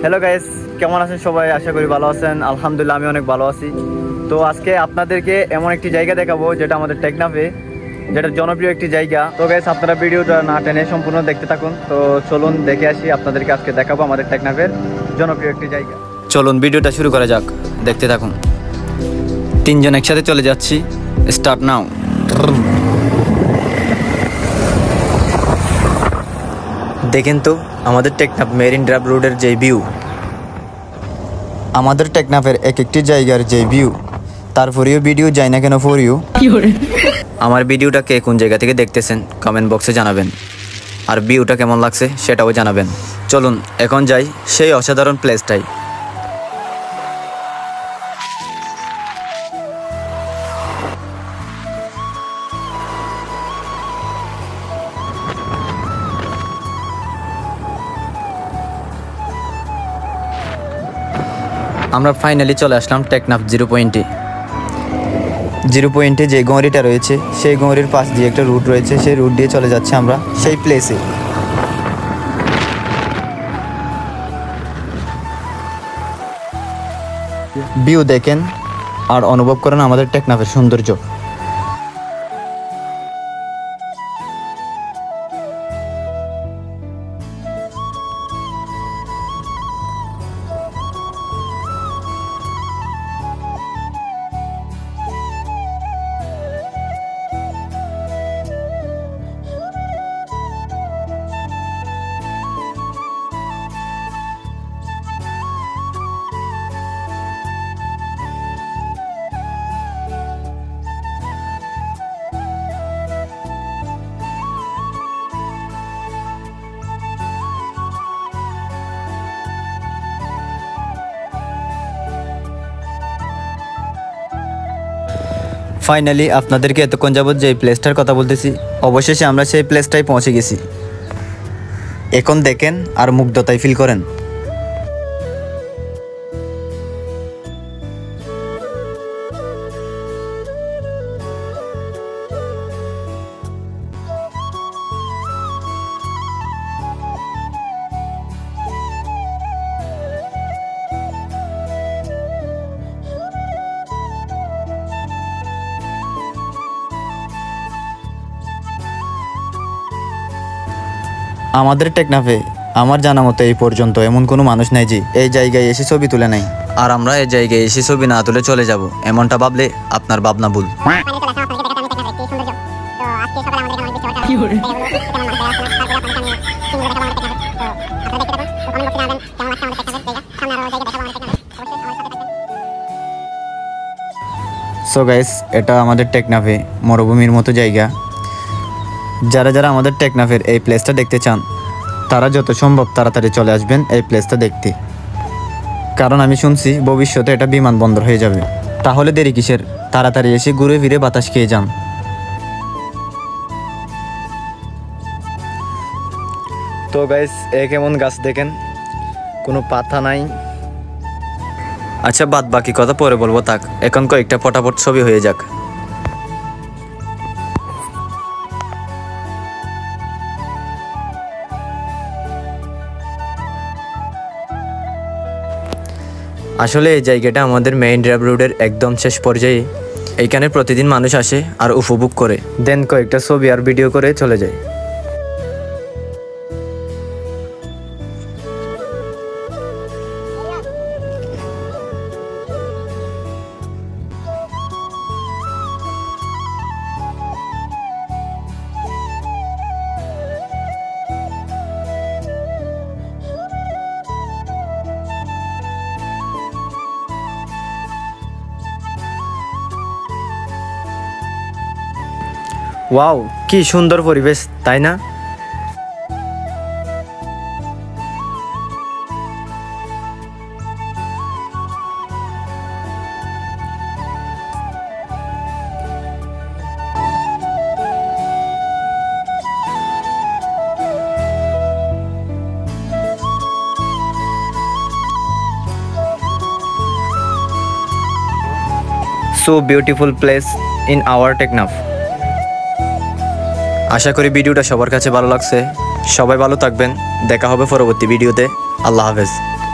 Hello guys, কেমন আছেন সবাই? আশা করি ভালো আছেন। আলহামদুলিল্লাহ আমি অনেক ভালো আছি। তো আজকে আপনাদেরকে এমন একটি জায়গা দেখাবো যেটা আমাদের টেকনাফে, যেটা জনপ্রিয় একটি জায়গা। তো গাইস, আপনারা ভিডিওটা না টেনে সম্পূর্ণ দেখতে থাকুন। তো চলুন দেখে আসি, আপনাদেরকে আজকে দেখাবো আমাদের টেকনাফের জনপ্রিয় একটি জায়গা। চলুন ভিডিওটা শুরু করা যাক, দেখতে থাকুন। তিনজন একসাথে চলে যাচ্ছি, স্টার্ট নাও। দেখেন তো আমাদের টেকনাফ মেরিন ড্রাইভ রোডের যে ভিউ, আমাদের টেকনাফের এক একটি জায়গার যে ভিউ, তারপরেও ভিডিও যায় না কেন ফর ইউ। আমার ভিডিওটা কে কোন জায়গা থেকে দেখতেছেন কমেন্ট বক্সে জানাবেন, আর ভিউটা কেমন লাগছে সেটাও জানাবেন। চলুন এখন যাই সেই অসাধারণ প্লেসটাই। আমরা ফাইনালি চলে আসলাম টেকনাফ জিরো পয়েন্টে যে গড়িটা রয়েছে সেই গড়ির পাশ দিয়ে একটা রুট রয়েছে, সেই রুট দিয়ে চলে যাচ্ছে আমরা সেই প্লেসে। ভিউ দেখেন আর অনুভব করেন আমাদের টেকনাফের সৌন্দর্য। ফাইনালি আপনাদেরকে এতক্ষণ যাবত যে প্লেসটার কথা বলতেছি, অবশেষে আমরা সেই প্লেসটাই পৌঁছে গেছি। এখন দেখেন আর মুগ্ধতায় ফিল করেন। আমাদের টেকনাফে আমার জানা মতো এই পর্যন্ত এমন কোনো মানুষ নাই যে এই জায়গায় এসে ছবি তুলে নাই, আর আমরা এই জায়গায় এসে ছবি না তুলে চলে যাব এমনটা ভাবলে আপনার ভাবনা ভুল। সো গাইস, এটা আমাদের টেকনাফে মরুভূমির মতো জায়গা। যারা যারা আমাদের টেকনাফের এই প্লেসটা দেখতে চান তারা যত সম্ভব তাড়াতাড়ি চলে আসবেন এই প্লেসটা দেখতে, কারণ আমি শুনছি ভবিষ্যতে এটা বিমানবন্দর হয়ে যাবে। তাহলে দেরি কিসের, তাড়াতাড়ি এসে ঘুরে ফিরে বাতাস খেয়ে যান। তো গাইস, কেমন গাছ দেখেন, কোনো পাতা নাই। আচ্ছা, বাদ বাকি কথা পরে বলবো, থাক এখন কয়েকটা ফটাফট ছবি হয়ে যাক। আসলে এই জায়গাটা আমাদের মেইন ড্রাইভ রোডের একদম শেষ পর্যায়ে। এইখানে প্রতিদিন মানুষ আসে আর উপভোগ করে, দেন কয়েকটা ছবি আর ভিডিও করে চলে যায়। ওয়াও, কি সুন্দর পরিবেশ, তাই না? So beautiful place in our Teknaf. আশা করি ভিডিওটা সবার কাছে ভালো লাগছে। সবাই ভালো থাকবেন, দেখা হবে পরবর্তী ভিডিওতে। আল্লাহ হাফেজ।